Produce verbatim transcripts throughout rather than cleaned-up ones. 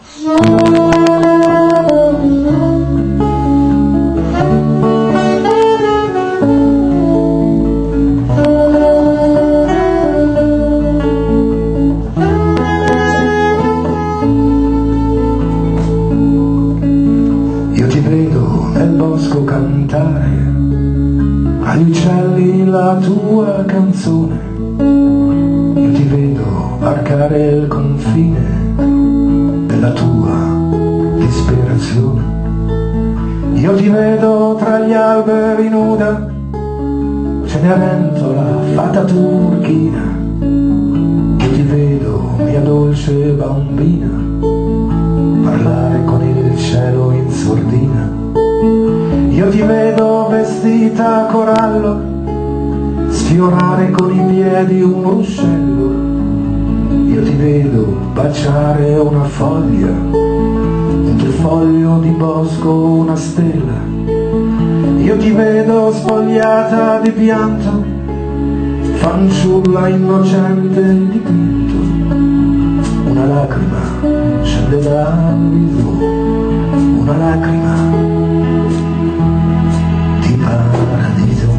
Io ti vedo nel bosco cantare agli uccelli la tua canzone, io ti vedo varcare il confine della tua disperazione, io ti vedo tra gli alberi nuda, Cenerentola, fata turchina, io ti vedo, mia dolce bambina, parlare con il cielo in sordina. Io ti vedo vestita a corallo, sfiorare con i piedi un ruscello. Io ti vedo baciare una foglia, un trifoglio di bosco, una stella. Io ti vedo spogliata di pianto, fanciulla innocente dipinto. Una lacrima scende dal viso, una lacrima paradiso.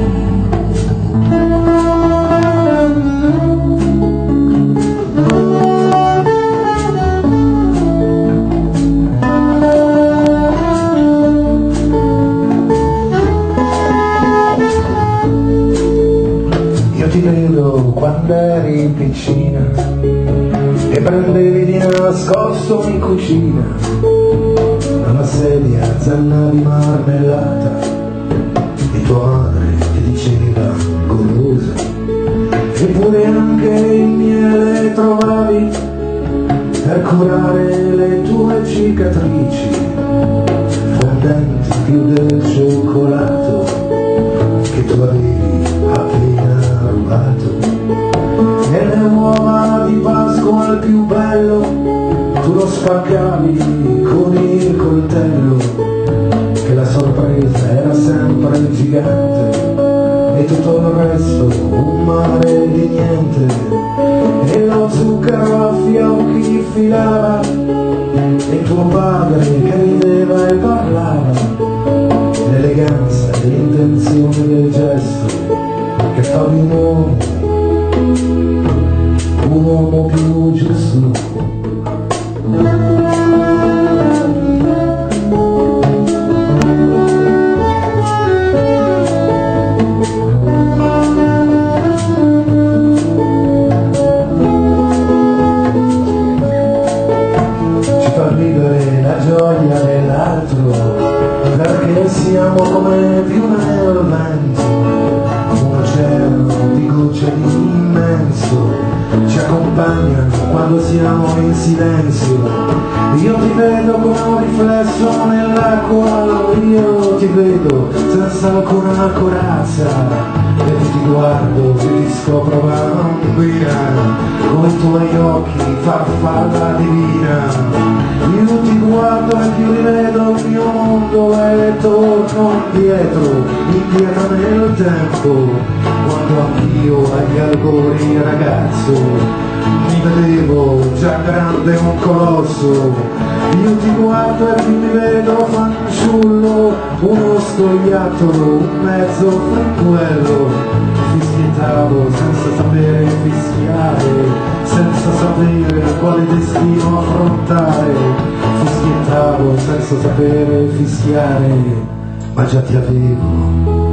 Io ti vedo quando eri piccina e prendevi di nascosto in cucina una sedia zanna di marmellata. Tua madre ti diceva golosa, eppure anche il miele trovavi per curare le tue cicatrici, fondenti più del cioccolato che tu avevi appena rubato. E le uova di Pasqua al più bello tu lo spaccavi con il coltello, che la sorpresa era sempre gigante e tutto il resto un mare di niente. E lo zucchero a fiocchi filava e tuo padre che rideva e parlava, l'eleganza e l'intenzione del gesto che fa di un uomo un uomo più giusto. Gioia dell'altro, perché siamo come piume nel vento, un oceano di gocce immenso ci accompagnano quando siamo in silenzio. Io ti vedo come un riflesso nell'acqua, io ti vedo senza alcuna corazza, e ti guardo e ti scopro bambina, con i tuoi occhi farfalla divina. Io ti guardo e più rivedo il mio mondo e torno indietro, indietro nel tempo, quando anch'io agli albori ragazzo mi vedevo già grande un colosso. Io ti guardo e più mi vedo fanciullo, uno scoiattolo, un mezzo fringuello. Fischiettavo senza sapere fischiare, senza sapere quale destino affrontare. Fischiettavo senza sapere fischiare, ma già ti avevo